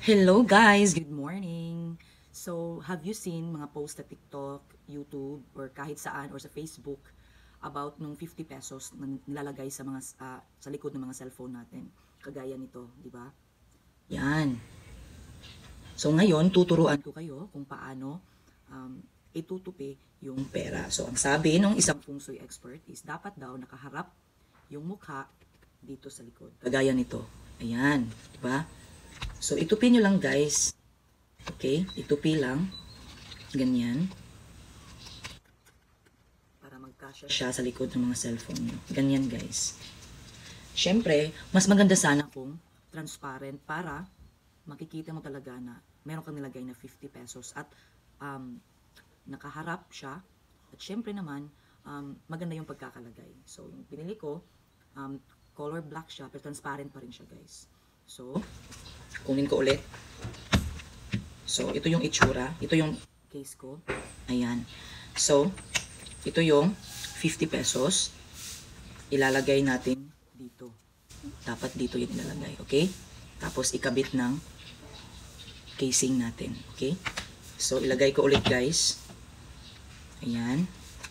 Hello guys, good morning. So, have you seen mga post sa TikTok, YouTube, or kahit saan, or sa Facebook about nung 50 pesos na nilalagay sa mga sa likod ng mga cellphone natin? Kagaya nito, di ba? Yan. So, ngayon tuturuan ko kayo kung paano itutupi yung pera. So, ang sabi ng isang feng shui expert is dapat daw nakaharap yung mukha dito sa likod. Kagaya nito. Ayan, di ba? So, itupi nyo lang guys. Okay? Itupi lang. Ganyan. Para magkasya siya sa likod ng mga cellphone nyo. Ganyan guys. Siyempre, mas maganda sana kung transparent para makikita mo talaga na meron kang nilagay na 50 pesos at nakaharap siya. At siyempre naman, maganda yung pagkakalagay. So, yung pinili ko, color black siya, pero transparent pa rin siya guys. So, kunin ko ulit. So, ito yung itsura. Ito yung case ko. Ayan. So, ito yung 50 pesos. Ilalagay natin dito. Dapat dito yung ilalagay. Okay? Tapos, ikabit ng casing natin. Okay? So, ilagay ko ulit guys. Ayan.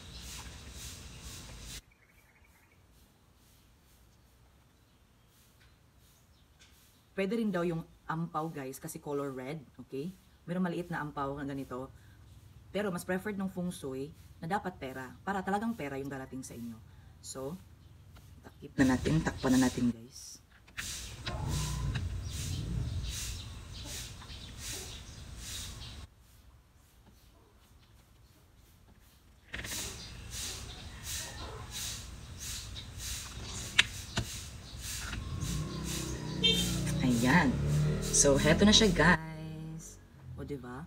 Pwede rin daw yung ampaw guys kasi color red, okay? Meron maliit na ampaw na ganito. Pero mas preferred ng feng shui na dapat pera. Para talagang pera yung darating sa inyo. So, takip na natin, takpan na natin guys. Ayan. So, heto na siya guys. O, diba?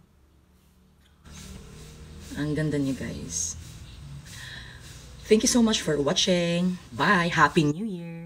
Ang ganda niya guys. Thank you so much for watching. Bye! Happy New Year!